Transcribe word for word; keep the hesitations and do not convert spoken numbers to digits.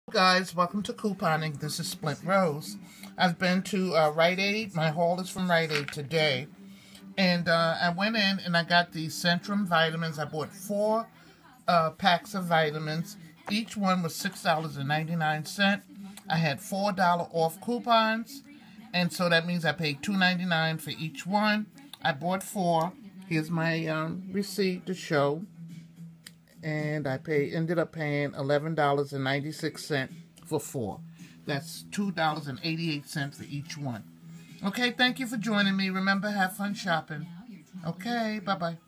Guys, welcome to couponing. This is Split Rose. I've been to uh, Rite Aid. My haul is from Rite Aid today. And uh, I went in and I got these Centrum vitamins. I bought four uh, packs of vitamins. Each one was six dollars and ninety-nine cents. I had four dollars off coupons. And so that means I paid two ninety-nine for each one. I bought four. Here's my um, receipt to show. And I pay ended up paying eleven dollars and ninety-six cents for four. That's two dollars and eighty-eight cents for each one. Okay, thank you for joining me. Remember, have fun shopping. Okay, bye-bye.